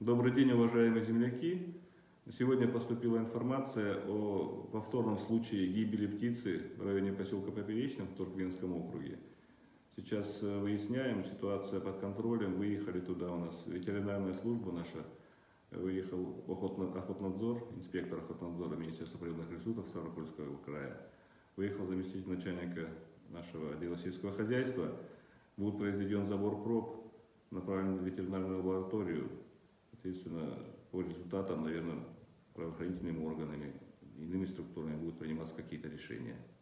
Добрый день, уважаемые земляки! Сегодня поступила информация о повторном случае гибели птицы в районе поселка Поперечном в Туркменском округе. Сейчас выясняем, ситуация под контролем. Выехали туда у нас ветеринарная служба наша, выехал охотнадзор, инспектор охотнадзора Министерства природных ресурсов Ставропольского края. Выехал заместитель начальника нашего отдела сельского хозяйства. Будет произведен забор проб, направлен в ветеринарную лабораторию. Соответственно, по результатам, наверное, правоохранительными органами, иными структурами будут приниматься какие-то решения.